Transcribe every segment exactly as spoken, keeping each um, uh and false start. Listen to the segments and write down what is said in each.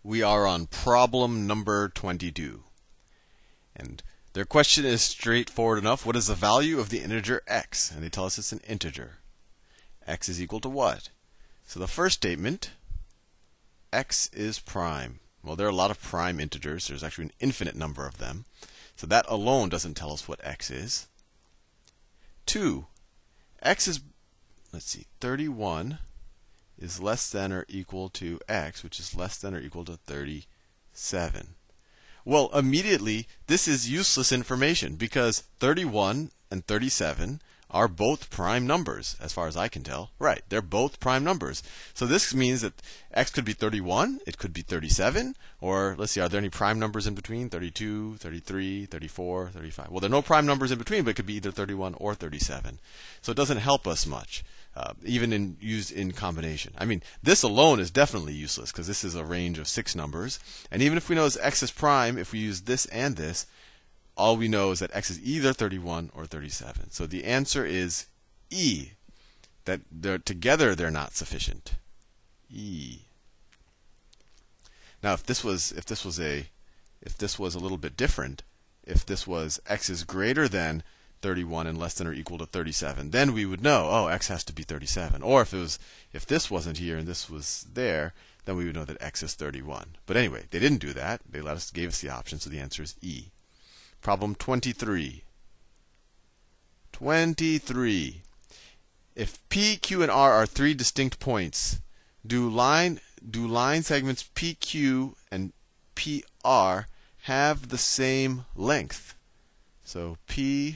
We are on problem number twenty-two. And their question is straightforward enough. What is the value of the integer x? And they tell us it's an integer. X is equal to what? So the first statement, x is prime. Well, there are a lot of prime integers. There's actually an infinite number of them. So that alone doesn't tell us what x is. Two, x is, let's see, thirty-one is less than or equal to x, which is less than or equal to thirty-seven. Well, immediately, this is useless information because thirty-one and thirty-seven are both prime numbers, as far as I can tell. Right, they're both prime numbers. So this means that x could be thirty-one, it could be thirty-seven, or let's see, are there any prime numbers in between? thirty-two, thirty-three, thirty-four, thirty-five. Well, there are no prime numbers in between, but it could be either thirty-one or thirty-seven. So it doesn't help us much. Uh, even in used in combination. I mean, this alone is definitely useless because this is a range of six numbers. And even if we know x is prime, if we use this and this, all we know is that x is either thirty-one or thirty-seven. So the answer is E. That they're together they're not sufficient. E. Now, if this was if this was a if this was a little bit different, if this was x is greater than thirty-one and less than or equal to thirty-seven, then we would know, oh, x has to be thirty-seven. Or if it was, if this wasn't here and this was there, then we would know that x is thirty-one. But anyway, they didn't do that. They let us, gave us the option, so the answer is E. Problem twenty-three. twenty-three. If P, Q, and R are three distinct points, do line do line segments P Q and P R have the same length? So P,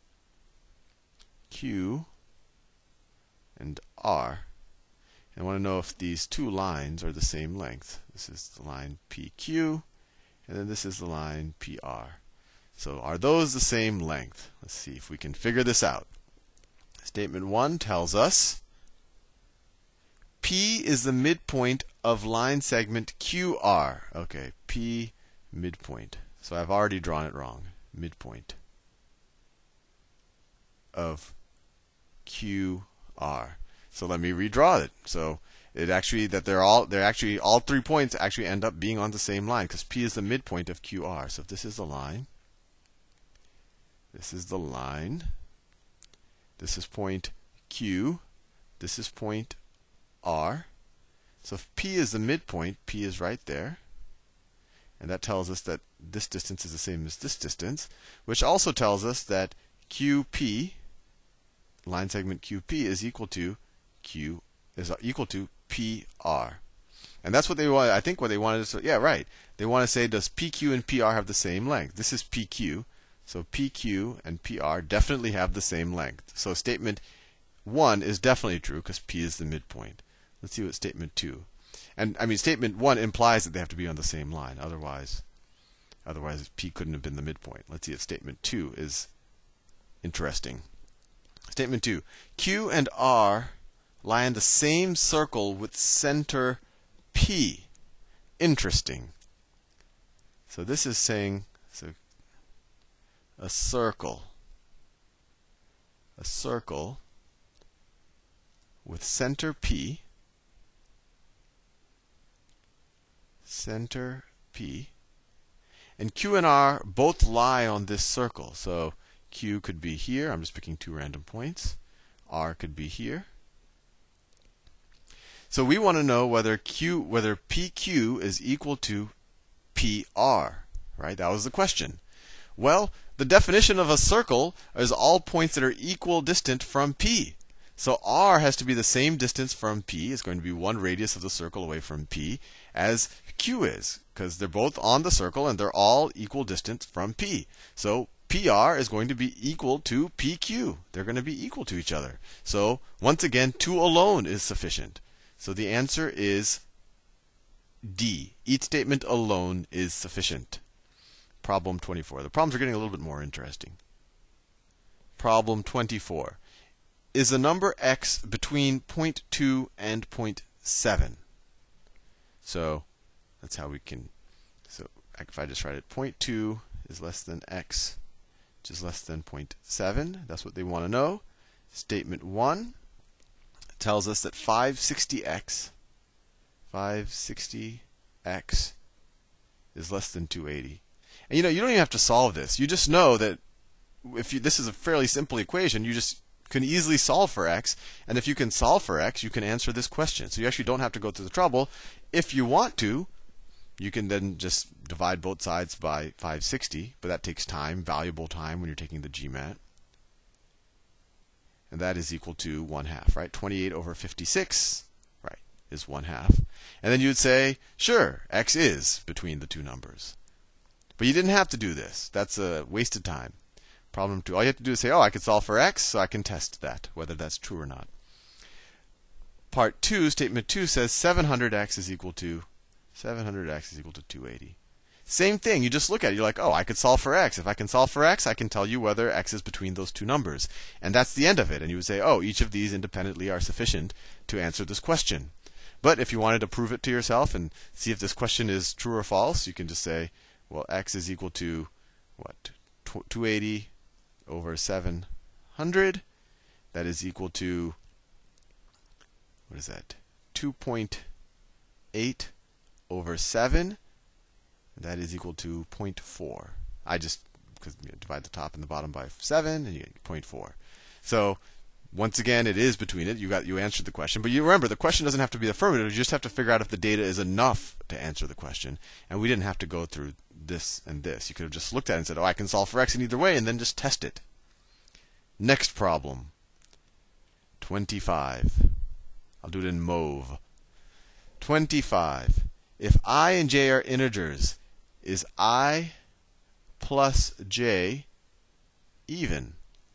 Q, and R. And I want to know if these two lines are the same length. This is the line P Q, and then this is the line P R. So are those the same length? Let's see if we can figure this out. Statement one tells us P is the midpoint of line segment Q R. Okay, P midpoint. So I've already drawn it wrong. Midpoint of Q R. So let me redraw it. So it actually that they're all they're actually all three points actually end up being on the same line because P is the midpoint of Q R. So if this is the line, this is the line, this is point Q, this is point R. So if P is the midpoint, P is right there. And that tells us that this distance is the same as this distance, which also tells us that Q P, line segment Q P, is equal to Q is equal to P R. And that's what they want. I think what they wanted to say, yeah, right. They want to say, does P Q and P R have the same length? This is P Q. So P Q and P R definitely have the same length. So statement one is definitely true because P is the midpoint. Let's see what statement two. And I mean, statement one implies that they have to be on the same line. Otherwise, otherwise P couldn't have been the midpoint. Let's see if statement two is interesting. Statement two. Q and R lie in the same circle with center P. Interesting. So this is saying so a circle. A circle with center P. Center P. And Q and R both lie on this circle. So Q could be here. I'm just picking two random points. R could be here. So we want to know whether Q, whether P Q is equal to P R, right? That was the question. Well, the definition of a circle is all points that are equal distant from P. So R has to be the same distance from P. It's going to be one radius of the circle away from P as Q is, because they're both on the circle and they're all equal distance from P. So P R is going to be equal to P Q. They're going to be equal to each other. So once again, two alone is sufficient. So the answer is D. Each statement alone is sufficient. Problem twenty-four. The problems are getting a little bit more interesting. Problem twenty-four. Is the number x between zero point two and zero point seven? So that's how we can. So if I just write it, zero point two is less than x, which is less than zero point seven. That's what they want to know. Statement one tells us that five hundred sixty x, five hundred sixty x is less than two eighty. And you know, you don't even have to solve this. You just know that if you, this is a fairly simple equation, you just can easily solve for x. And if you can solve for x, you can answer this question. So you actually don't have to go through the trouble. If you want to, you can then just divide both sides by five sixty, but that takes time, valuable time when you're taking the GMAT. And that is equal to one half, right? twenty-eight over fifty-six, right, is one half. And then you would say, sure, x is between the two numbers. But you didn't have to do this. That's a wasted time. Problem two, all you have to do is say, oh, I could solve for x, so I can test that, whether that's true or not. Part two, statement two says seven hundred x is equal to seven hundred x is equal to two eighty. Same thing, you just look at it, you're like, oh, I could solve for x. If I can solve for x, I can tell you whether x is between those two numbers. And that's the end of it. And you would say, oh, each of these independently are sufficient to answer this question. But if you wanted to prove it to yourself and see if this question is true or false, you can just say, well, x is equal to, what, two eighty over seven hundred. That is equal to, what is that, two point eight over seven. That is equal to zero point four. I just because you know, divide the top and the bottom by seven, and you get zero point four. So once again, it is between it. You got you answered the question, but you remember the question doesn't have to be affirmative. You just have to figure out if the data is enough to answer the question. And we didn't have to go through this and this. You could have just looked at it and said, "Oh, I can solve for x in either way," and then just test it. Next problem. twenty-five. I'll do it in mauve. twenty-five. If I and j are integers, is I plus j even?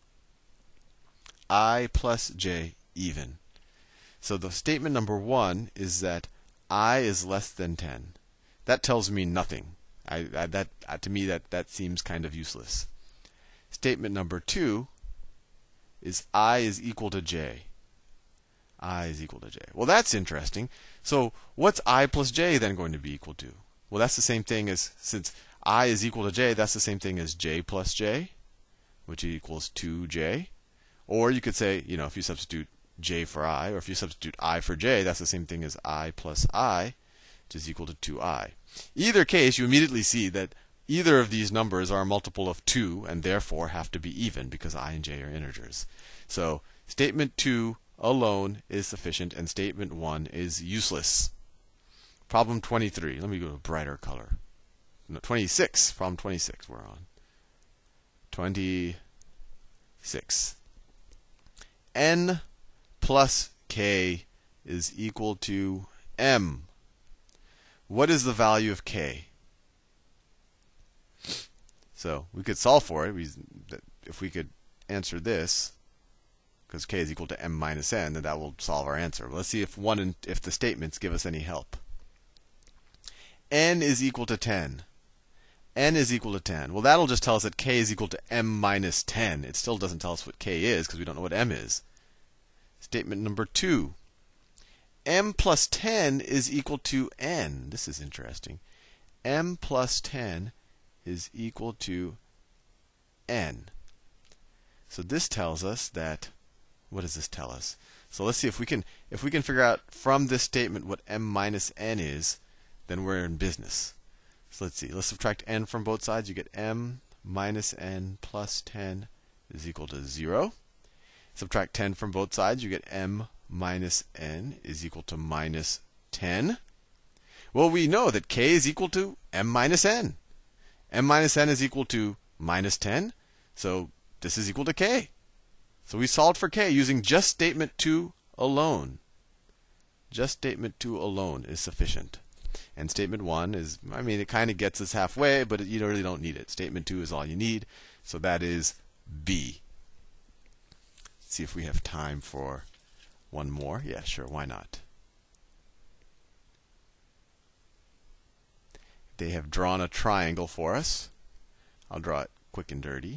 I plus j even. So the statement number one is that I is less than ten. That tells me nothing. I, I, that uh, to me that, that seems kind of useless. Statement number two is I is equal to j. I is equal to j. Well, that's interesting. So what's I plus j then going to be equal to? Well, that's the same thing as, since I is equal to j, that's the same thing as j plus j, which equals two j. Or you could say, you know, if you substitute j for I, or if you substitute I for j, that's the same thing as I plus I, which is equal to two i. Either case, you immediately see that either of these numbers are a multiple of two, and therefore have to be even, because I and j are integers. So statement two alone is sufficient, and statement one is useless. Problem twenty-three. Let me go to a brighter color. No, twenty-six. Problem twenty-six we're on. twenty-six. N plus k is equal to m. What is the value of k? So we could solve for it. We, if we could answer this, because k is equal to m minus n, then that will solve our answer. Let's see if one and if the statements give us any help. N is equal to ten. N is equal to ten. Well, that'll just tell us that k is equal to m minus ten. It still doesn't tell us what k is, because we don't know what m is. Statement number two. M plus ten is equal to n. This is interesting. M plus ten is equal to n. So this tells us that, what does this tell us? So let's see if we can if we can figure out from this statement what m minus n is, then we're in business. So let's see. Let's subtract n from both sides. You get m minus n plus ten is equal to zero. Subtract ten from both sides. You get m minus n is equal to minus ten. Well, we know that k is equal to m minus n. M minus n is equal to minus ten. So this is equal to k. So we solved for k using just statement two alone. Just statement two alone is sufficient. And statement one is, I mean, it kind of gets us halfway, but it, you really don't need it. Statement two is all you need. So that is B. Let's see if we have time for one more. Yeah, sure, why not? They have drawn a triangle for us. I'll draw it quick and dirty.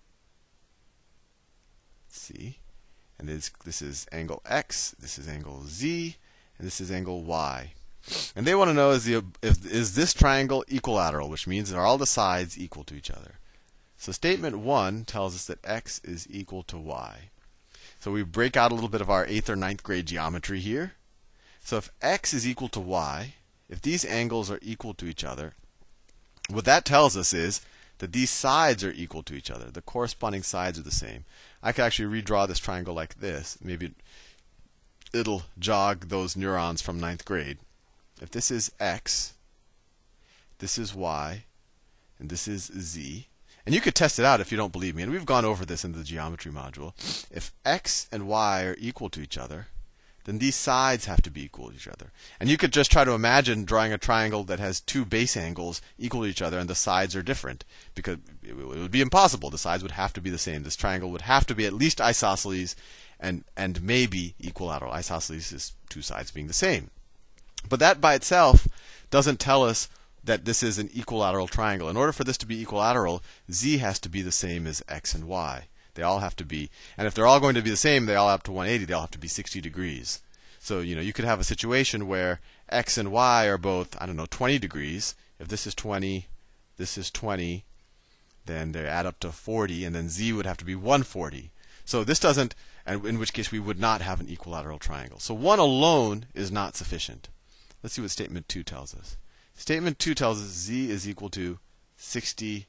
Let's see. And this, this is angle x, this is angle z, and this is angle y. And they want to know, is, the, if, is this triangle equilateral, which means are all the sides equal to each other? So statement one tells us that x is equal to y. So we break out a little bit of our eighth or ninth grade geometry here. So if x is equal to y, if these angles are equal to each other, what that tells us is that these sides are equal to each other. The corresponding sides are the same. I could actually redraw this triangle like this. Maybe it'll jog those neurons from ninth grade. If this is x, this is y, and this is z. And you could test it out if you don't believe me. And we've gone over this in the geometry module. If x and y are equal to each other, then these sides have to be equal to each other. And you could just try to imagine drawing a triangle that has two base angles equal to each other and the sides are different. Because it would be impossible. The sides would have to be the same. This triangle would have to be at least isosceles and, and maybe equilateral. Isosceles is two sides being the same. But that by itself doesn't tell us that this is an equilateral triangle. In order for this to be equilateral, z has to be the same as x and y. They all have to be, and if they're all going to be the same, they all have to one eighty. They all have to be sixty degrees. So you know you could have a situation where x and y are both, I don't know, twenty degrees. If this is twenty, this is twenty, then they add up to forty, and then z would have to be one forty. So this doesn't, and in which case we would not have an equilateral triangle. So one alone is not sufficient. Let's see what statement two tells us. Statement two tells us z is equal to sixty.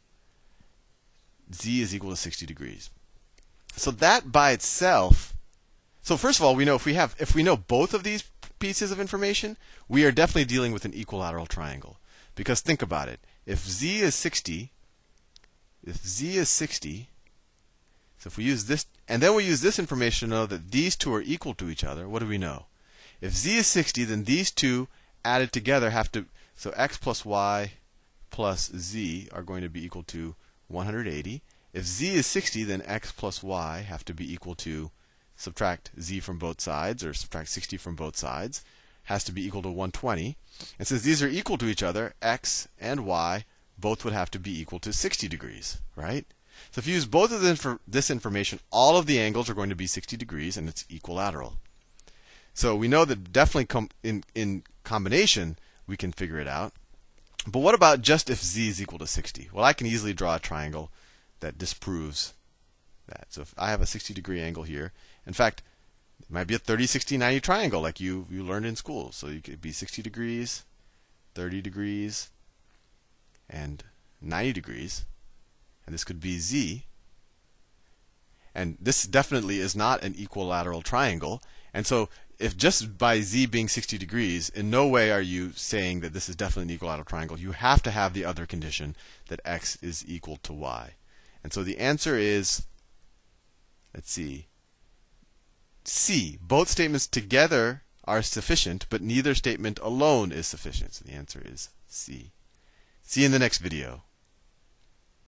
Z is equal to sixty degrees. So that by itself. So first of all, we know if we have if we know both of these pieces of information, we are definitely dealing with an equilateral triangle. Because think about it. If z is sixty, if z is sixty, so if we use this, and then we use this information to know that these two are equal to each other, what do we know? If z is sixty, then these two added together have to, so x plus y plus z are going to be equal to one hundred eighty. If z is sixty, then x plus y have to be equal to, subtract z from both sides, or subtract sixty from both sides, has to be equal to one hundred twenty. And since these are equal to each other, x and y both would have to be equal to sixty degrees, right? So if you use both of this, this information, all of the angles are going to be sixty degrees, and it's equilateral. So we know that definitely com in, in combination, we can figure it out. But what about just if z is equal to sixty? Well, I can easily draw a triangle that disproves that. So if I have a sixty degree angle here, in fact, it might be a thirty, sixty, ninety triangle like you, you learned in school. So you could be sixty degrees, thirty degrees, and ninety degrees. And this could be z. And this definitely is not an equilateral triangle. And so if just by z being sixty degrees, in no way are you saying that this is definitely an equilateral triangle. You have to have the other condition that x is equal to y. And so the answer is, let's see, C. Both statements together are sufficient, but neither statement alone is sufficient. So the answer is C. See you in the next video.